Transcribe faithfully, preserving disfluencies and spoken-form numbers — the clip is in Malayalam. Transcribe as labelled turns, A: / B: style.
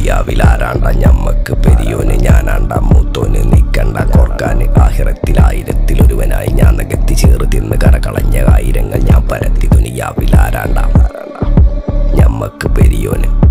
A: ദുനിയാവിലാരാണ്ട ഞമ്മക്ക് പെരിയോന് ഞാനാണ്ട മൂത്തോന് നിക്കണ്ട കോർക്കാന് ആഹിറത്തിൽ ആയിരത്തിലൊരുവനായി ഞാൻ നകത്തി ചേറ് തിന്ന് കരകളഞ്ഞ ആയിരങ്ങൾ ഞാൻ പരത്തി ദുനിയാവിലാരാണ്ട ഞമ്മക്ക് പെരിയോന്